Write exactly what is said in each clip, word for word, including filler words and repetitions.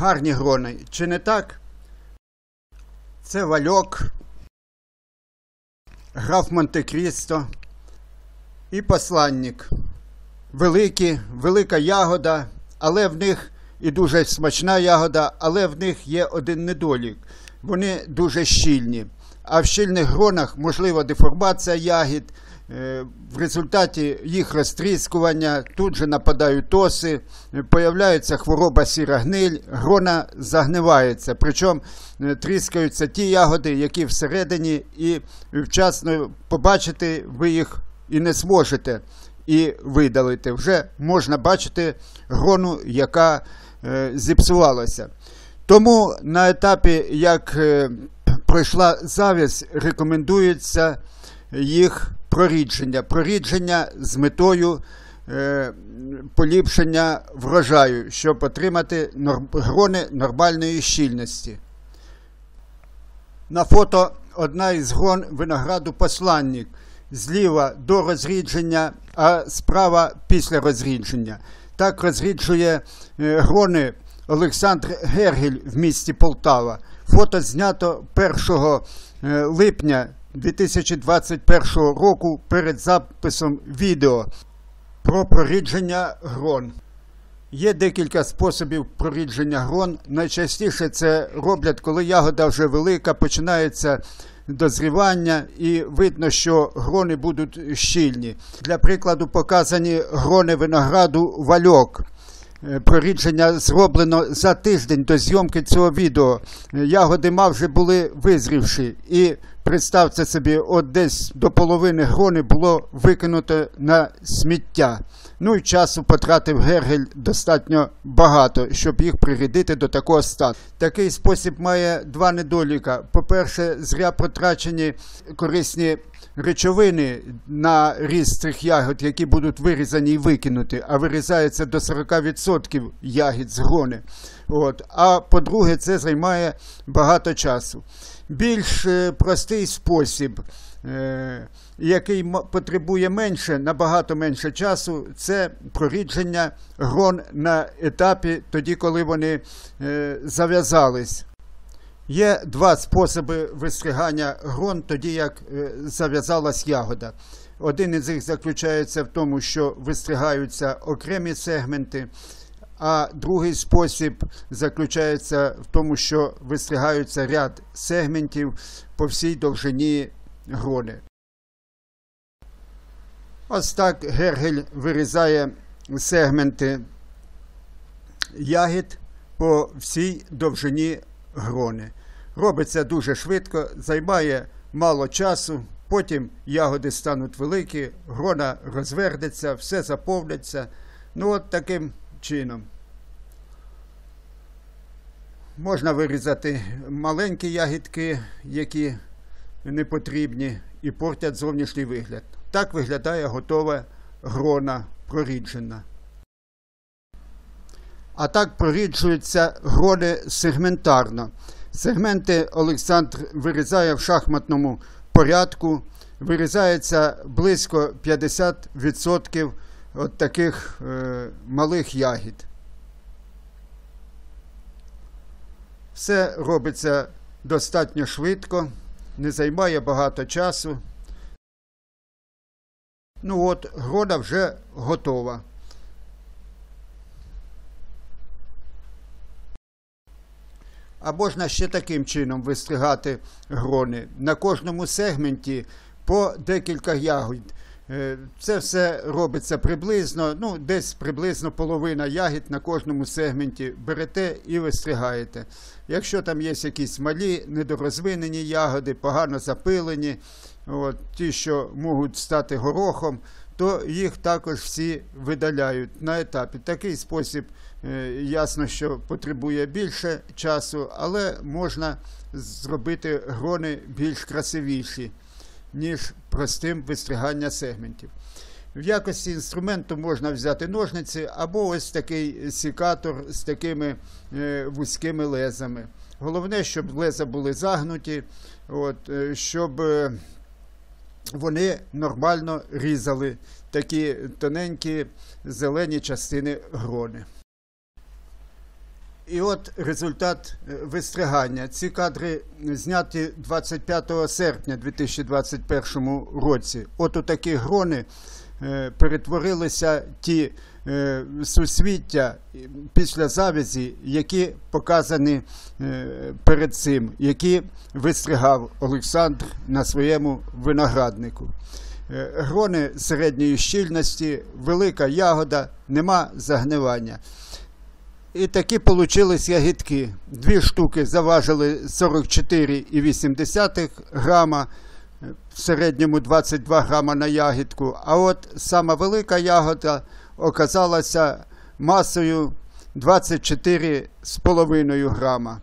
гарні грони, чи не так? Це Вальок, Граф Монте-Крісто і Посланник. Великі, велика ягода, але в них і дуже смачна ягода, але в них є один недолік. Вони дуже щільні. А в щільних гронах можлива деформація ягід, в результаті їх розтріскування тут же нападають оси, появляється хвороба сіра гниль, грона загнивається. Причому тріскаються ті ягоди, які всередині, і вчасно побачити ви їх і не зможете і видалити. Вже можна бачити грону, яка е, зіпсувалася. Тому на етапі, як е, пройшла зав'язь, рекомендується їх прорідження. Прорідження з метою е, поліпшення врожаю, щоб отримати норм, грони нормальної щільності. На фото одна із грон винограду Посланник. Зліва до розрідження, а справа після розрідження. Так розріджує е, грони Олександр Гергель в місті Полтава. Фото знято першого липня дві тисячі двадцять першого року перед записом відео про прорідження грон. Є декілька способів прорідження грон. Найчастіше це роблять, коли ягода вже велика, починається дозрівання і видно, що грони будуть щільні. Для прикладу показані грони винограду Вальок. Прорідження зроблено за тиждень до зйомки цього відео. Ягоди майже були визрівші. І представте собі, от десь до половини грони було викинуто на сміття. Ну і часу потратив Гергель достатньо багато, щоб їх прирядити до такого стану. Такий спосіб має два недоліка. По-перше, зря потрачені корисні речовини на ріст цих ягод, які будуть вирізані і викинуті, а вирізається до сорока відсотків ягід з грони. От. А по-друге, це займає багато часу. Більш простий спосіб, е який потребує менше, набагато менше часу, це прорідження грон на етапі, тоді, коли вони е зав'язались. Є два способи вистригання грон, тоді як е зав'язалась ягода. Один із них заключається в тому, що вистригаються окремі сегменти, а другий спосіб заключається в тому, що вистригаються ряд сегментів по всій довжині грони. Ось так Гергель вирізає сегменти ягід по всій довжині грони. Робиться дуже швидко, займає мало часу, потім ягоди стануть великі, грона розвернеться, все заповниться. Ну от таким чином. Можна вирізати маленькі ягідки, які не потрібні і портять зовнішній вигляд. Так виглядає готова грона проріджена. А так проріджуються грони сегментарно. Сегменти Олександр вирізає в шахматному порядку. Вирізається близько п'ятдесят відсотків от таких е, малих ягід. Все робиться достатньо швидко, не займає багато часу. Ну от, грона вже готова. А можна ще таким чином вистригати грони. На кожному сегменті по декілька ягід. Це все робиться приблизно, ну, десь приблизно половина ягід на кожному сегменті берете і вистригаєте. Якщо там є якісь малі, недорозвинені ягоди, погано запилені, от, ті, що можуть стати горохом, то їх також всі видаляють на етапі. Такий спосіб, е, ясно, що потребує більше часу, але можна зробити грони більш красивіші, ніж простим вистригання сегментів. В якості інструменту можна взяти ножниці або ось такий секатор з такими е, вузькими лезами. Головне, щоб леза були загнуті, от, е, щоб е, вони нормально різали такі тоненькі зелені частини грони. І от результат вистригання. Ці кадри зняті двадцять п'ятого серпня дві тисячі двадцять першому році. От у такі грони е, перетворилися ті е, суцвіття після завязі, які показані е, перед цим, які вистригав Олександр на своєму винограднику. Е, грони середньої щільності, велика ягода, нема загнивання. І такі получились ягідки. Дві штуки заважили сорок чотири цілих вісім десятих грама, в середньому двадцять два грама на ягідку. А от сама велика ягода оказалася масою двадцять чотири з половиною грама.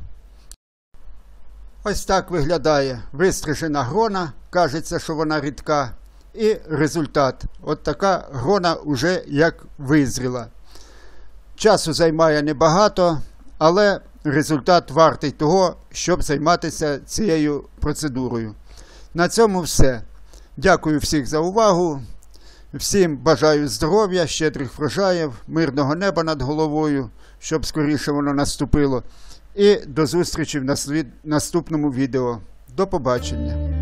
Ось так виглядає вистрижена грона, кажеться, що вона рідка. І результат. От така грона вже як визріла. Часу займає небагато, але результат вартий того, щоб займатися цією процедурою. На цьому все. Дякую всіх за увагу. Всім бажаю здоров'я, щедрих врожаїв, мирного неба над головою, щоб скоріше воно наступило. І до зустрічі в наступному відео. До побачення.